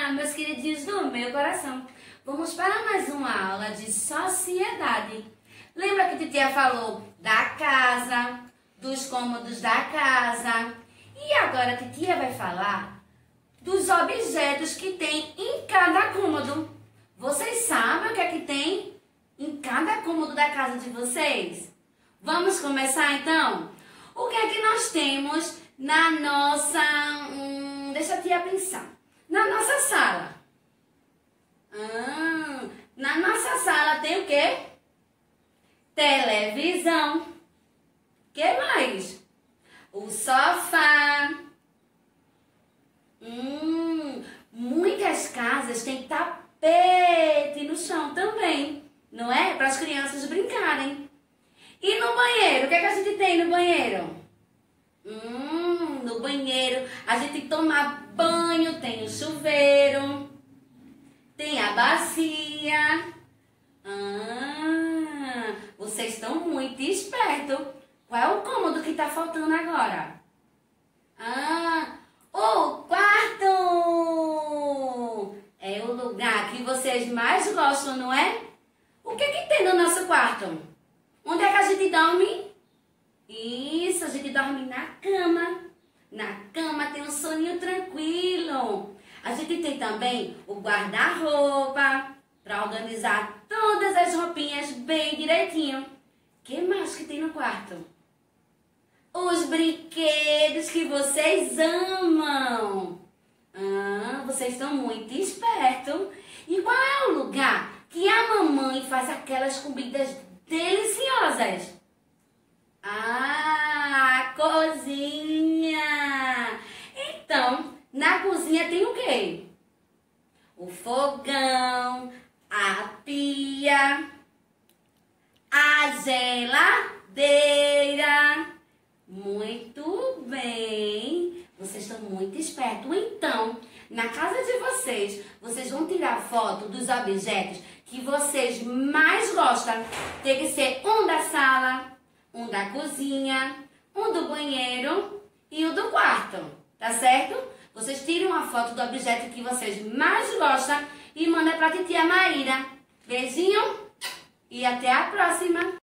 Olá, meus queridinhos do meu coração. Vamos para mais uma aula de sociedade. Lembra que a titia falou da casa, dos cômodos da casa? E agora a titia vai falar dos objetos que tem em cada cômodo. Vocês sabem o que é que tem em cada cômodo da casa de vocês? Vamos começar então? O que é que nós temos na nossa... deixa a tia pensar. Na nossa sala. Na nossa sala tem o quê? Televisão. O que mais? O sofá. Muitas casas têm tapete no chão também, não é? Para as crianças brincarem. E no banheiro? O que é que a gente tem no banheiro? No banheiro a gente toma banho, tem o chuveiro, tem a bacia. Vocês estão muito espertos. Qual é o cômodo que está faltando agora? O quarto! É o lugar que vocês mais gostam, não é? O que é que tem no nosso quarto? Onde é que a gente dorme? Isso, a gente dorme na cama. Na cama tem um soninho tranquilo. A gente tem também o guarda-roupa para organizar todas as roupinhas bem direitinho. O que mais que tem no quarto? Os brinquedos que vocês amam. Vocês estão muito espertos. E qual é o lugar que a mamãe faz aquelas comidas deliciosas? A cozinha. Então, na cozinha tem o quê? O fogão, a pia, a geladeira. Muito bem. Vocês estão muito espertos. Então, na casa de vocês, vocês vão tirar foto dos objetos que vocês mais gostam. Tem que ser um da sala, um da cozinha, um do banheiro e o do quarto, tá certo? Vocês tiram uma foto do objeto que vocês mais gostam e mandam para a titia Maíra. Beijinho e até a próxima!